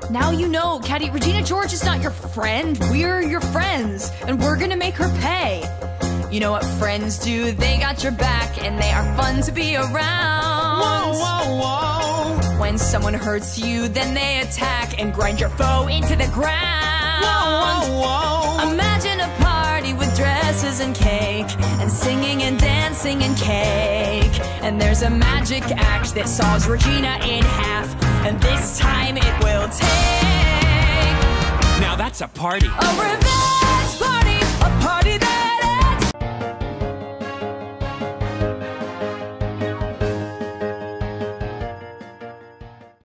Now you know, Caddy, Regina George is not your friend. We're your friends, and we're gonna make her pay. You know what friends do? They got your back, and they are fun to be around. Whoa, whoa, whoa. When someone hurts you, then they attack and grind your foe into the ground. Whoa, whoa, whoa. Imagine a party with dresses and cake, and singing and dancing and cake. And there's a magic axe that saws Regina in half, and this time it will take. Now that's a party. A revenge party, a party that